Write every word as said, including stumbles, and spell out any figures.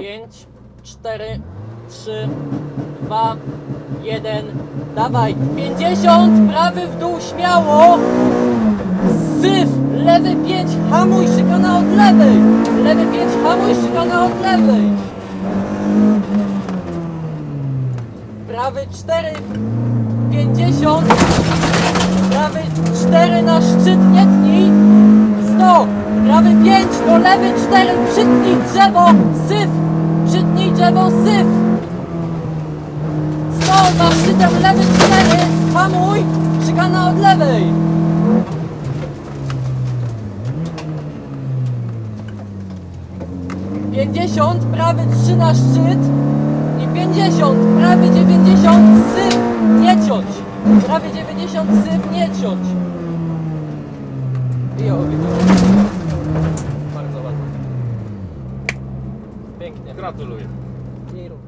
pięć, cztery, trzy, dwa, jeden, dawaj, pięćdziesiąt, prawy w dół, śmiało, syf, lewy pięć, hamuj, szykana od lewej, lewy pięć, hamuj, szykana od lewej, prawy cztery, pięćdziesiąt, prawy cztery na szczyt, nie tnij, sto, prawy pięć, do lewy cztery, przytnij drzewo, syf, przytnij drzewo, syf, sto, na szczytem lewy cztery, hamuj, szykana od lewej, pięćdziesiąt, prawy trzy na szczyt i pięćdziesiąt, prawy dziewięćdziesiąt, syf, nie ciąć, prawie dziewięćdziesiąt, syf, nie ciąć. I o, bardzo ładnie. Pięknie. Gratuluję. I rób.